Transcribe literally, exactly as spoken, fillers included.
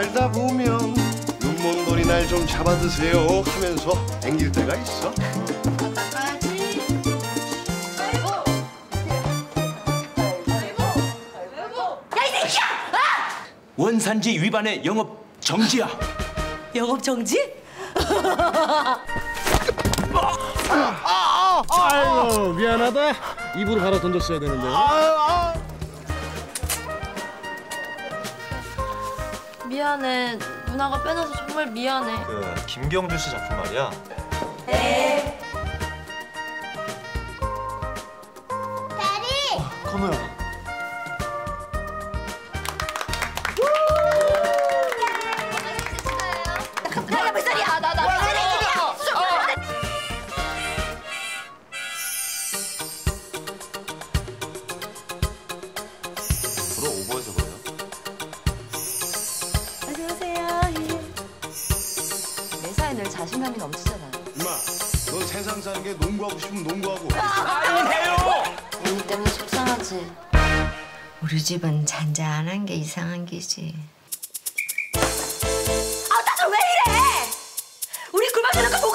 살다 보면 눈먼 돌이 날 좀 잡아드세요 하면서 앵길 때가 있어. 원산지 위반의 영업 정지야. 영업 정지? 아이고 미안하다. 입으로 바로 던졌어야 되는데. 미안해. 누나가 빼놔서 정말 미안해. 그 김경주 씨 작품 말이야. 네. 대리. 어, 건우야. 나나 몇 살이야? 나나 몇 살이야? 프로 오버해서 그래요? 안녕하세요. 매사에 늘 자신감이 넘치잖아요. 임마, 너 세상 사는 게 농구하고 싶으면 농구하고. 아니에요. 언니 때문에 속상하지. 우리 집은 잔잔한 게 이상한 게지. 아, 다들 왜 이래? 우리 굴 밖에 놓고